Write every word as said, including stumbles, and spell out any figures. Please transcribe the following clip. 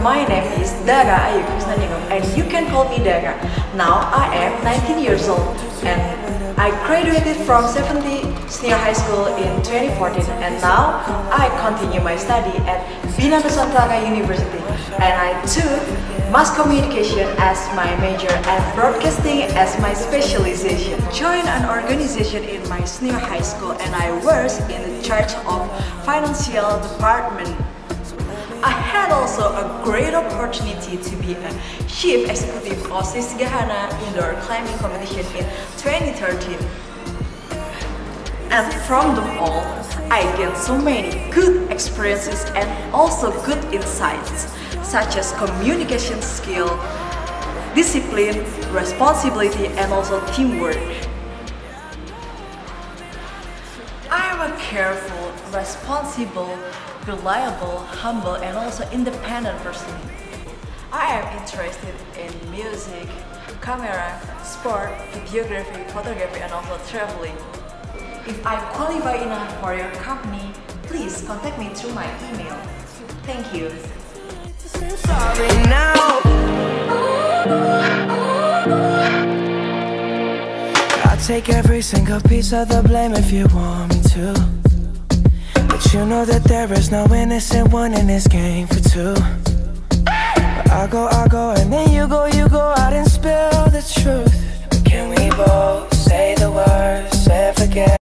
my name is Dara Ayu Krisnaningrum and you can call me Dara. Now I am nineteen years old and I graduated from seventy Senior High School in twenty fourteen and now I continue my study at Bina Nusantara University and I took Mass Communication as my major and Broadcasting as my specialization. Joined an organization in my senior high school and I was in the charge of Financial Department. I had also a great opportunity to be a chief executive of Sisgahana Indoor Climbing Competition in twenty thirteen. And from them all, I gained so many good experiences and also good insights, such as communication skill, discipline, responsibility, and also teamwork. I am a careful, responsible, reliable, humble, and also independent person. I am interested in music, camera, sport, videography, photography, and also traveling. If I qualify enough for your company, please contact me through my email. Thank you. I'll take every single piece of the blame if you want me to. But you know that there is no innocent one in this game for two. But I go, I go, and then you go, you go out and spill the truth. Can we both say the words and forget?